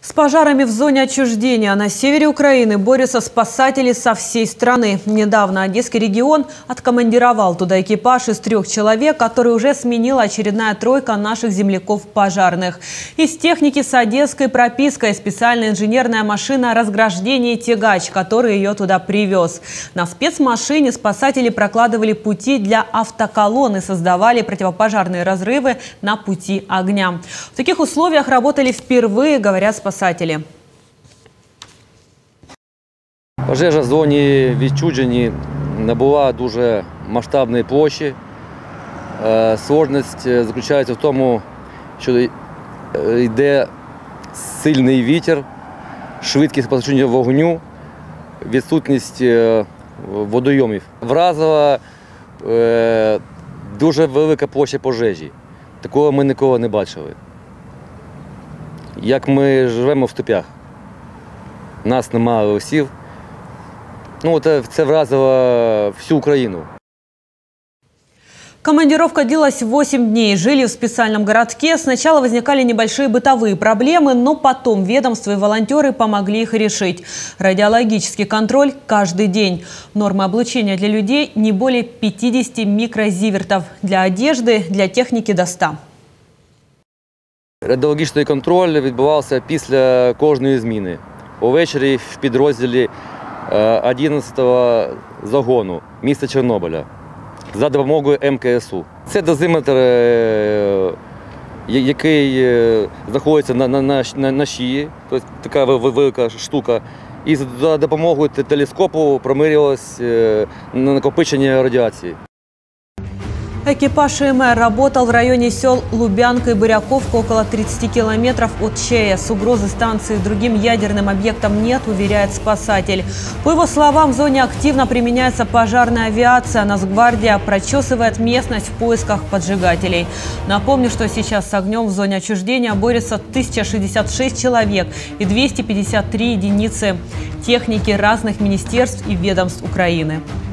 С пожарами в зоне отчуждения на севере Украины борются спасатели со всей страны. Недавно Одесский регион откомандировал туда экипаж из 3 человек, который уже сменила очередная тройка наших земляков-пожарных. Из техники с одесской пропиской специальная инженерная машина разграждения «Тягач», который ее туда привез. На спецмашине спасатели прокладывали пути для автоколонн и создавали противопожарные разрывы на пути огня. В таких условиях работали впервые, говорят спасатели. Пожежа в зоні відчуження набула дуже масштабної площі. Складність заключається в тому, що йде сильний вітер, швидкість поширення вогню, відсутність водойомів. Вразила дуже велика площа пожежі. Такого ми ніколи не бачили. Як ми живемо в степях, у нас немає лісів, це вразило всю Украину. Командировка длилась 8 дней. Жили в специальном городке. Сначала возникали небольшие бытовые проблемы, но потом ведомства и волонтеры помогли их решить. Радиологический контроль каждый день. Нормы облучения для людей не более 50 микрозивертов. Для одежды, для техники до 100. Радіологічний контроль відбувався після кожної зміни. Увечері в підрозділі 11-го загону міста Чорнобиля за допомогою МКСУ. Це дозиметр, який знаходиться на шиї, тобто така велика штука. І за допомогою телескопу промірювалось накопичення радіації. Экипаж ИМР работал в районе сел Лубянка и Буряковка, около 30 километров от ЧАЭС. Угрозы станции другим ядерным объектам нет, уверяет спасатель. По его словам, в зоне активно применяется пожарная авиация. Нацгвардия прочесывает местность в поисках поджигателей. Напомню, что сейчас с огнем в зоне отчуждения борются 1066 человек и 253 единицы техники разных министерств и ведомств Украины.